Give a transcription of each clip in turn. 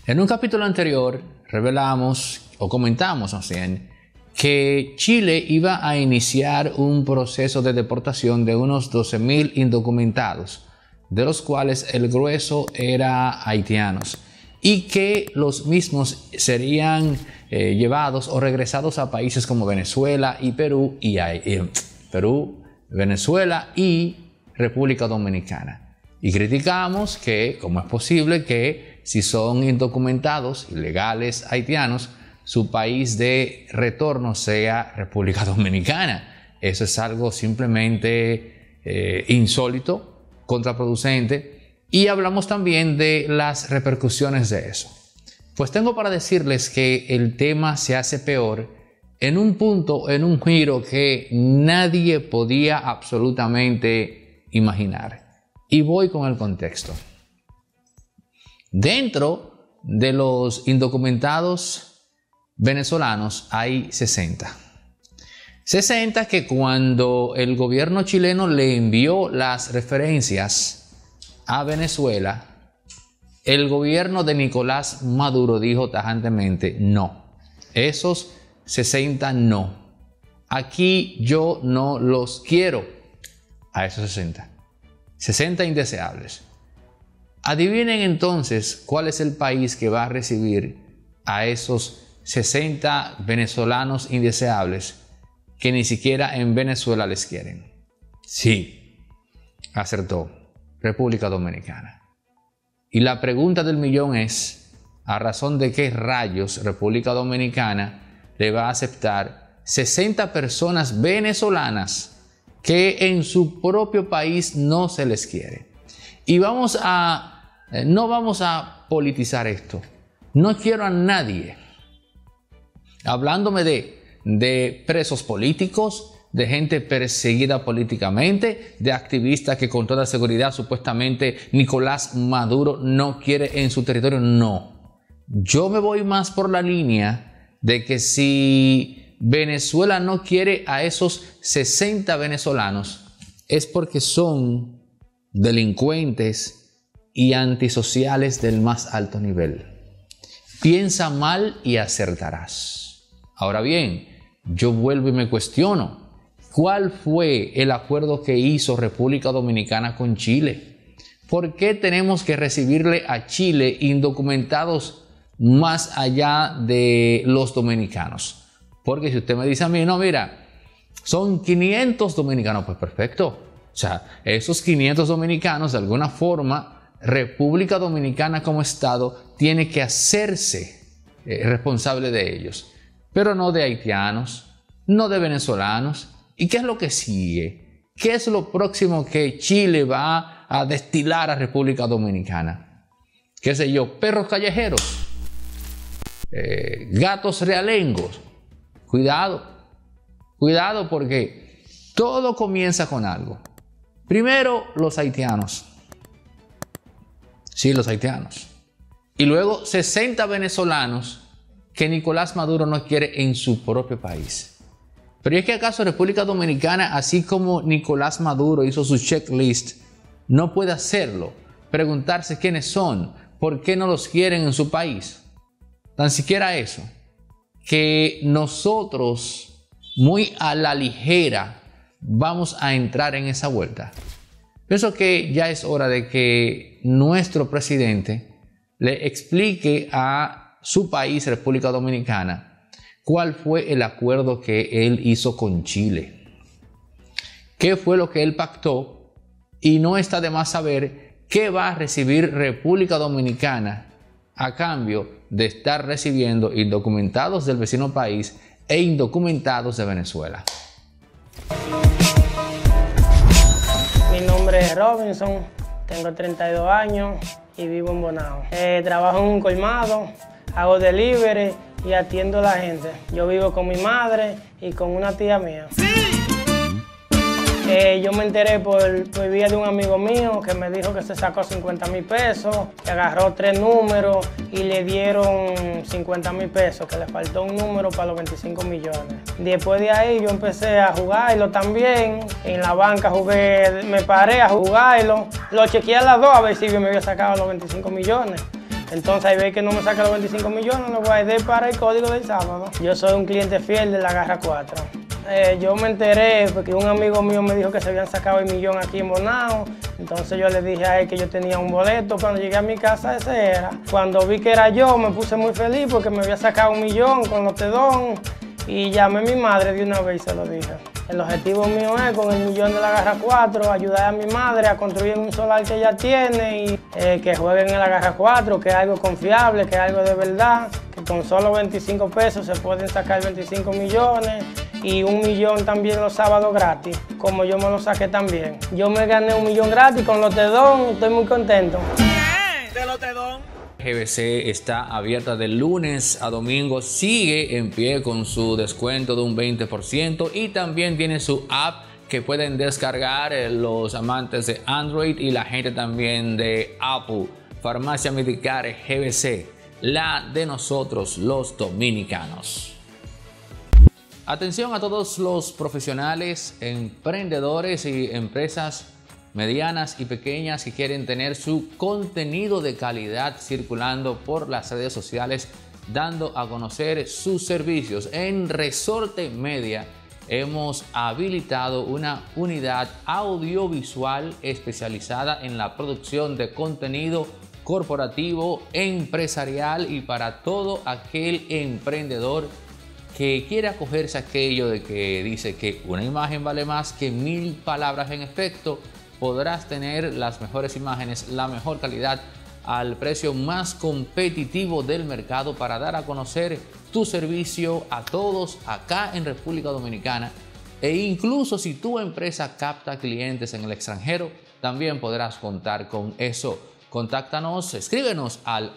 En un capítulo anterior revelamos o comentamos que Chile iba a iniciar un proceso de deportación de unos 12.000 indocumentados, de los cuales el grueso era haitianos, y que los mismos serían llevados o regresados a países como Venezuela y Perú, Venezuela y República Dominicana. Y criticamos que cómo es posible que si son indocumentados, ilegales haitianos, su país de retorno sea República Dominicana. Eso es algo simplemente insólito, contraproducente, y hablamos también de las repercusiones de eso. Pues tengo para decirles que el tema se hace peor en un punto, en un giro que nadie podía absolutamente imaginar. Y voy con el contexto. Dentro de los indocumentados venezolanos hay 60. 60 que cuando el gobierno chileno le envió las referencias a Venezuela, el gobierno de Nicolás Maduro dijo tajantemente: no, esos 60 no. Aquí yo no los quiero a esos 60. 60 indeseables. Adivinen entonces cuál es el país que va a recibir a esos 60 venezolanos indeseables que ni siquiera en Venezuela les quieren. Sí, acertó, República Dominicana. Y la pregunta del millón es: ¿a razón de qué rayos República Dominicana le va a aceptar 60 personas venezolanas que en su propio país no se les quiere? Y no vamos a politizar esto. No quiero a nadie hablándome de presos políticos, de gente perseguida políticamente, de activistas que con toda seguridad supuestamente Nicolás Maduro no quiere en su territorio. No. Yo me voy más por la línea de que si Venezuela no quiere a esos 60 venezolanos es porque son delincuentes y antisociales del más alto nivel. Piensa mal y acertarás. Ahora bien, yo vuelvo y me cuestiono: ¿cuál fue el acuerdo que hizo República Dominicana con Chile? ¿Por qué tenemos que recibirle a Chile indocumentados más allá de los dominicanos? Porque si usted me dice a mí: no, mira, son 500 dominicanos, pues perfecto. O sea, esos 500 dominicanos, de alguna forma, República Dominicana como Estado tiene que hacerse responsable de ellos. Pero no de haitianos, no de venezolanos. ¿Y qué es lo que sigue? ¿Qué es lo próximo que Chile va a destilar a República Dominicana? ¿Qué sé yo? Perros callejeros, gatos realengos. Cuidado porque todo comienza con algo. Primero, los haitianos. Sí, los haitianos. Y luego 60 venezolanos que Nicolás Maduro no quiere en su propio país. Pero ¿es que acaso República Dominicana, así como Nicolás Maduro hizo su checklist, no puede hacerlo? Preguntarse quiénes son, por qué no los quieren en su país. Tan siquiera eso. Que nosotros, muy a la ligera, vamos a entrar en esa vuelta. Pienso que ya es hora de que nuestro presidente le explique a su país, República Dominicana, cuál fue el acuerdo que él hizo con Chile. ¿Qué fue lo que él pactó? Y no está de más saber qué va a recibir República Dominicana a cambio de estar recibiendo indocumentados del vecino país e indocumentados de Venezuela. Mi nombre es Robinson, tengo 32 años y vivo en Bonao. Trabajo en un colmado, hago delivery y atiendo a la gente. Yo vivo con mi madre y con una tía mía. Yo me enteré por vía de un amigo mío que me dijo que se sacó 50.000 pesos, que agarró 3 números y le dieron 50.000 pesos, que le faltó un número para los 25 millones. Después de ahí yo empecé a jugarlo también. En la banca jugué, me paré a jugarlo. Lo chequeé a las 2 a ver si me había sacado los 25 millones. Entonces ahí ve que no me saca los 25 millones, lo guardé para el código del sábado. Yo soy un cliente fiel de la Garra 4. Yo me enteré porque un amigo mío me dijo que se habían sacado el millón aquí en Bonao. Entonces yo le dije a él que yo tenía un boleto. Cuando llegué a mi casa ese era. Cuando vi que era yo me puse muy feliz porque me había sacado 1 millón con los Tedón. Y llamé a mi madre de una vez y se lo dije. El objetivo mío es con el millón de la Garra 4 ayudar a mi madre a construir un solar que ella tiene y que jueguen en la Garra 4, que es algo confiable, que es algo de verdad, que con solo 25 pesos se pueden sacar 25 millones y 1 millón también los sábados gratis, como yo me lo saqué también. Yo me gané 1 millón gratis con los Tedón, estoy muy contento. Bien, de los Tedón. GBC está abierta de lunes a domingo, sigue en pie con su descuento de un 20% y también tiene su app que pueden descargar los amantes de Android y la gente también de Apple. Farmacia Medicare GBC, la de nosotros los dominicanos. Atención a todos los profesionales, emprendedores y empresas medianas y pequeñas que quieren tener su contenido de calidad circulando por las redes sociales, dando a conocer sus servicios. En Resorte Media hemos habilitado una unidad audiovisual especializada en la producción de contenido corporativo, empresarial y para todo aquel emprendedor que quiere acogerse a aquello de que dice que una imagen vale más que 1000 palabras. En efecto, podrás tener las mejores imágenes, la mejor calidad al precio más competitivo del mercado para dar a conocer tu servicio a todos acá en República Dominicana. E incluso si tu empresa capta clientes en el extranjero, también podrás contar con eso. Contáctanos, escríbenos al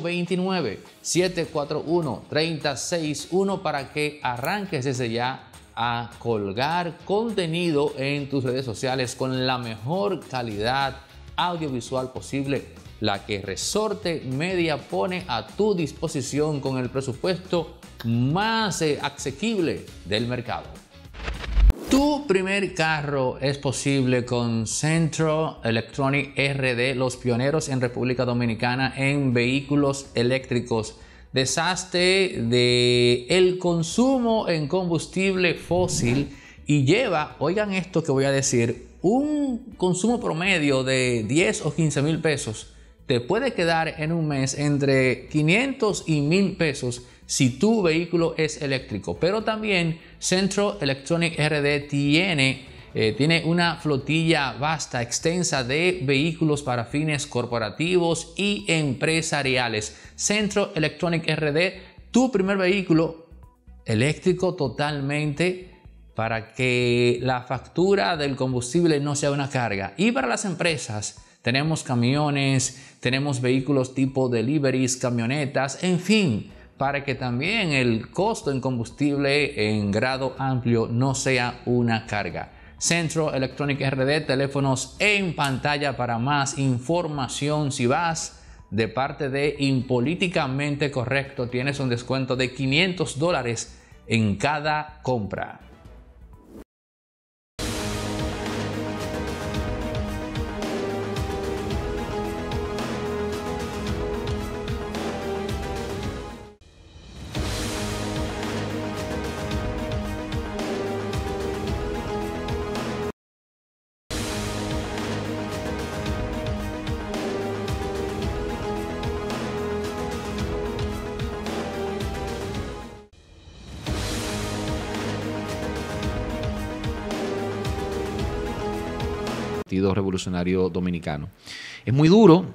829-741-3061 para que arranques desde ya a colgar contenido en tus redes sociales con la mejor calidad audiovisual posible, la que Resorte Media pone a tu disposición con el presupuesto más asequible del mercado. Tu primer carro es posible con Centro Electronic RD, los pioneros en República Dominicana en vehículos eléctricos. Deshazte del consumo en combustible fósil y lleva, oigan esto que voy a decir, un consumo promedio de 10 o 15 mil pesos. Te puede quedar en un mes entre 500 y 1000 pesos si tu vehículo es eléctrico. Pero también Centro Electronic RD tiene una flotilla vasta, extensa de vehículos para fines corporativos y empresariales. Centro Electronic RD, tu primer vehículo eléctrico totalmente para que la factura del combustible no sea una carga. Y para las empresas tenemos camiones, tenemos vehículos tipo deliveries, camionetas, en fin, para que también el costo en combustible en grado amplio no sea una carga. Centro Electronic RD, teléfonos en pantalla para más información. Si vas de parte de Impolíticamente Correcto, tienes un descuento de $500 en cada compra. Partido Revolucionario Dominicano. Es muy duro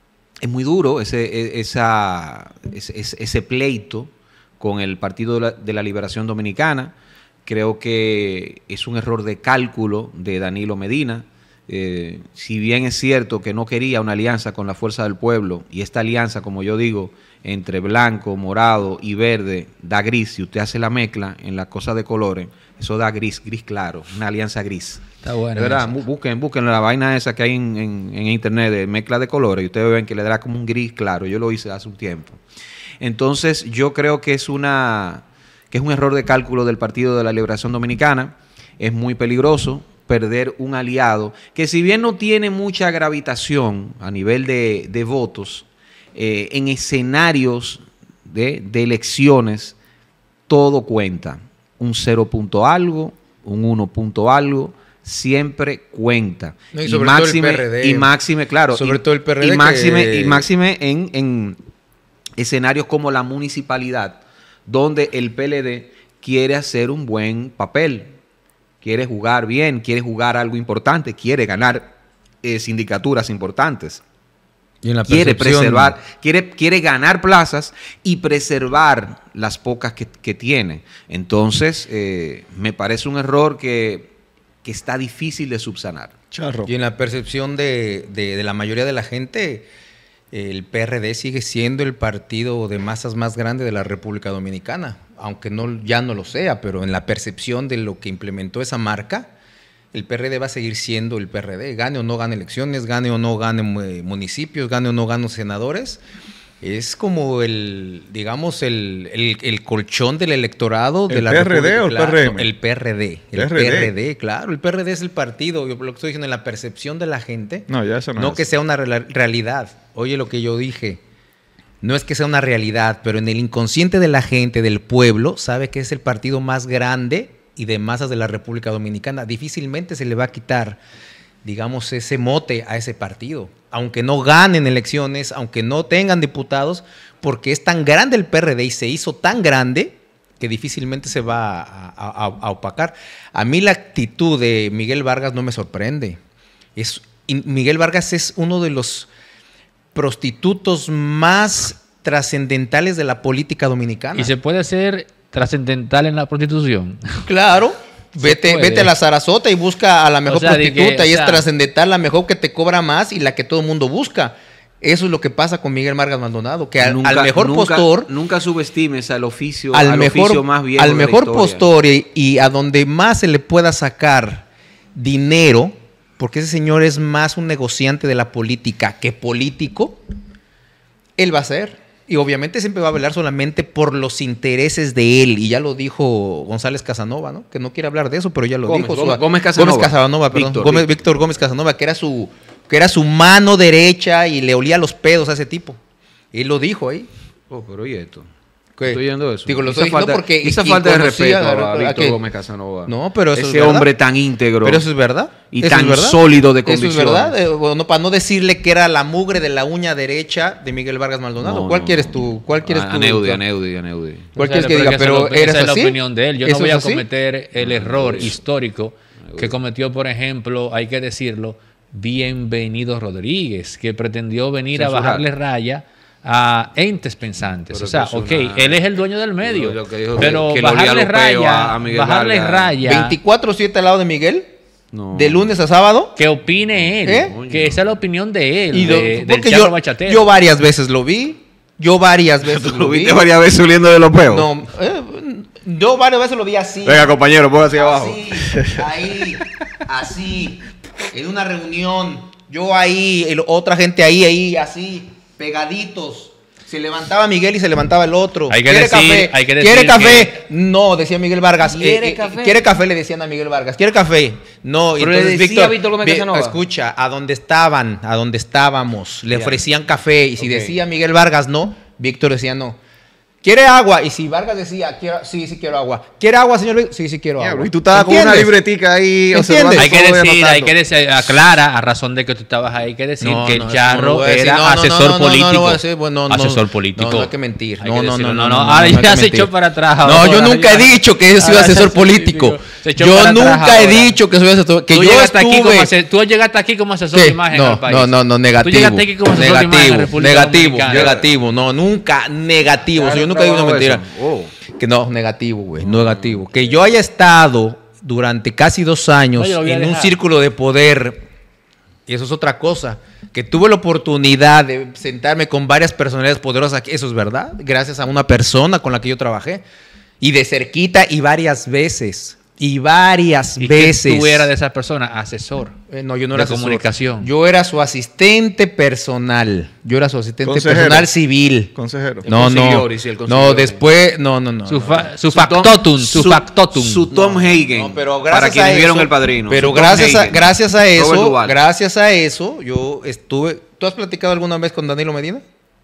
ese pleito con el Partido de la Liberación Dominicana. Creo que es un error de cálculo de Danilo Medina. Si bien es cierto que no quería una alianza con la Fuerza del Pueblo, y esta alianza, como yo digo, entre blanco, morado y verde, da gris. Si usted hace la mezcla en la cosa de colores, eso da gris claro, una alianza gris. Está bueno. De verdad, busquen la vaina esa que hay en internet de mezcla de colores y ustedes ven que le da como un gris claro. Yo lo hice hace un tiempo. Entonces, yo creo que es un error de cálculo del Partido de la Liberación Dominicana. Es muy peligroso perder un aliado que, si bien no tiene mucha gravitación a nivel de votos, en escenarios de elecciones, todo cuenta. Un 0 punto algo, un 1 punto algo, siempre cuenta. No, y sobre todo el PRD. Y máxime, claro. Sobre todo el PRD. Y máxime en escenarios como la municipalidad, donde el PLD quiere hacer un buen papel, quiere jugar bien, quiere jugar algo importante, quiere ganar sindicaturas importantes. Y en la quiere preservar, quiere ganar plazas y preservar las pocas que tiene. Entonces, me parece un error que está difícil de subsanar. Charro. Y en la percepción de la mayoría de la gente, el PRD sigue siendo el partido de masas más grande de la República Dominicana, aunque ya no lo sea, pero en la percepción de lo que implementó esa marca, el PRD va a seguir siendo el PRD, gane o no gane elecciones, gane o no gane municipios, gane o no gane senadores. Es como el colchón del electorado de la PRD o el PRM? El PRD. El PRD, claro. El PRD es el partido, yo lo que estoy diciendo, en la percepción de la gente. No, ya eso no es que así. sea una realidad. Oye lo que yo dije. No es que sea una realidad, pero en el inconsciente de la gente, del pueblo, sabe que es el partido más grande y de masas de la República Dominicana. Difícilmente se le va a quitar, digamos, ese mote a ese partido, aunque no ganen elecciones, aunque no tengan diputados, porque es tan grande el PRD y se hizo tan grande que difícilmente se va a opacar. A mí la actitud de Miguel Vargas no me sorprende. Miguel Vargas es uno de los prostitutos más trascendentales de la política dominicana. ¿Y se puede hacer trascendental en la prostitución? Claro. Vete a la Sarasota y busca a la mejor prostituta y es trascendental, la mejor que te cobra más y la que todo el mundo busca. Eso es lo que pasa con Miguel Vargas Maldonado, que al mejor postor... Nunca subestimes al oficio, oficio más viejo al mejor postor y a donde más se le pueda sacar dinero, porque ese señor es más un negociante de la política que político, él va a ser. Y obviamente siempre va a velar solamente por los intereses de él. Y ya lo dijo González Casanova, ¿no? Que no quiere hablar de eso, pero ya lo dijo. Gómez Casanova. Víctor Gómez Casanova, que era su mano derecha y le olía los pedos a ese tipo. Él lo dijo ahí. Pero oye esto. ¿Qué? Estoy oyendo eso. Digo, lo estoy diciendo porque... Esa falta de respeto a Víctor Gómez Casanova. No, pero eso ese es verdad. hombre tan íntegro. Pero eso es verdad. Y tan sólido de convicción. Eso es verdad. Bueno, para no decirle que era la mugre de la uña derecha de Miguel Vargas Maldonado. ¿Cuál quieres tú? ¿Cuál quieres tú? Aneudi. ¿Cuál quieres que diga? Pero esa es la así. opinión de él. Yo no voy a cometer el error histórico que cometió, por ejemplo, hay que decirlo, Bienvenido Rodríguez, que pretendió venir a bajarle raya a entes pensantes. Pero o sea, él es el dueño del medio, pero bajarle raya 24/7 al lado de Miguel, de lunes a sábado. Que opine él, que esa es la opinión de él, del Charro Bachatero. Yo varias veces lo vi. ¿Lo viste varias veces oliendo de los peos? No, yo varias veces lo vi así. Venga, compañero, ponga hacia abajo. Así, en una reunión, yo ahí, otra gente ahí, así, pegaditos. Se levantaba Miguel y se levantaba el otro. ¿Quiere café? ¿Quiere café? No, decía Miguel Vargas. ¿Quiere café? ¿Quiere café? Le decían a Miguel Vargas. ¿Quiere café? No. Pero entonces, le decía Víctor Gómez Casanova. Escucha, a donde estábamos, le ofrecían café. Y si decía Miguel Vargas no, Víctor decía no. ¿Quiere agua? Y si Vargas decía, sí quiero agua. ¿Quiere agua, señor Víctor? Sí quiero agua. Y tú estabas con una libretica ahí. Hay que decir, aclara, a razón de que tú estabas ahí, hay que decir que el Charro era asesor político. Asesor político. No hay que mentir. No. Ahora ya se echó para atrás. No, yo nunca he dicho que soy asesor político. Yo nunca he dicho que soy asesor. Que tú llegaste aquí como asesor de imagen al país. No, negativo. Tú llegaste aquí como asesor de imagen en República Dominicana. Negativo. No, nunca negativo. Yo nunca digo una mentira. Que no, negativo, güey. Negativo. Que yo haya estado durante casi 2 años en un círculo de poder, y eso es otra cosa. Que tuve la oportunidad de sentarme con varias personalidades poderosas. Eso es verdad. Gracias a una persona con la que yo trabajé. Y de cerquita y varias veces. Y veces. ¿Tú eras de esas personas? Asesor. No, yo no era de comunicación. Yo era su asistente personal. Personal civil. Consejero. No, después. No. Su factotum. Su Tom Hagen. No, pero para quienes vieron El Padrino. Pero gracias a eso, yo estuve. ¿Tú has platicado alguna vez con Danilo Medina?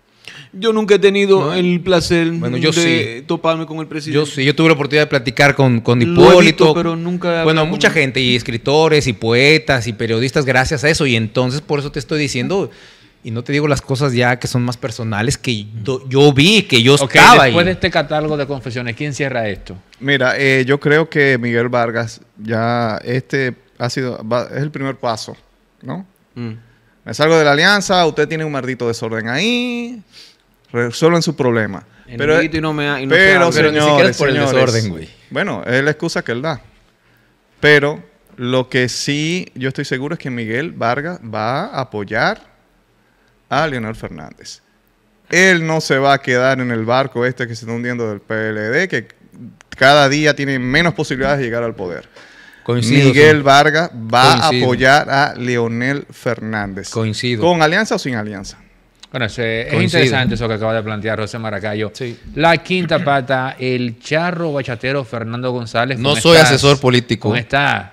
Yo nunca he tenido el placer yo de toparme con el presidente. Yo sí, yo tuve la oportunidad de platicar con Lo he Hipólito. visto, pero nunca he Bueno, hablado mucha con- gente, y escritores, y poetas, y periodistas, gracias a eso. Y entonces, por eso te estoy diciendo, y no te digo las cosas ya que son más personales, que yo vi, que yo Ok, estaba después de ahí. este catálogo de confesiones, ¿quién cierra esto? Mira, yo creo que Miguel Vargas ya es el primer paso, ¿no? Me salgo de la alianza, usted tiene un maldito desorden ahí, resuelven su problema. Enemiguito y no me- y no se pero habla. Pero ni señores, siquiera es por el señores, desorden, güey. Bueno, es la excusa que él da. Pero lo que sí yo estoy seguro es que Miguel Vargas va a apoyar a Leonel Fernández. Él no se va a quedar en el barco este que se está hundiendo del PLD, que cada día tiene menos posibilidades de llegar al poder. Coincido, Miguel sí. Vargas va Coincido. a apoyar a Leonel Fernández. Coincido. ¿Con alianza o sin alianza? Bueno, es Coincido. interesante eso que acaba de plantear José Maracayo. Sí. La quinta pata, el charro bachatero Fernando González. No con soy asesor político. Con esta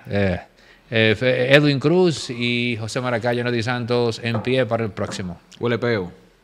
Edwin Cruz y José Maracayo, Noti Santos en pie para el próximo. Huele peo.